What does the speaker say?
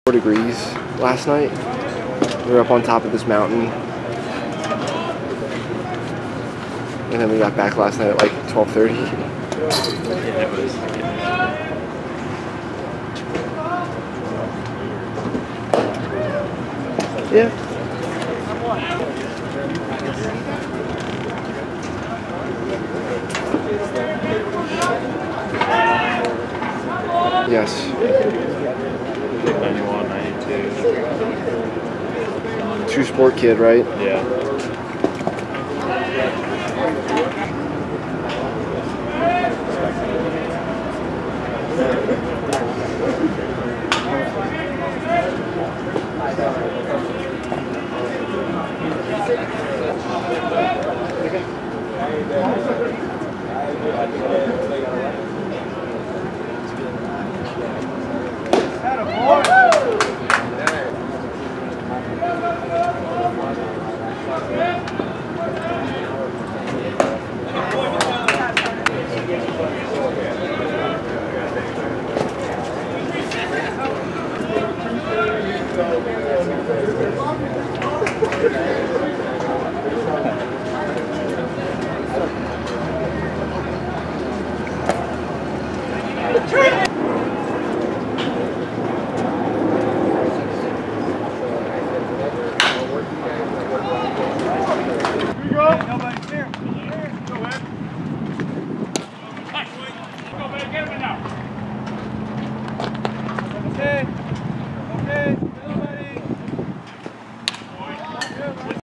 4 degrees last night. We were up on top of this mountain. And then we got back last night at like 12:30. Yeah, it was. Yeah. Yes. 91, 92. True sport kid, right? Yeah.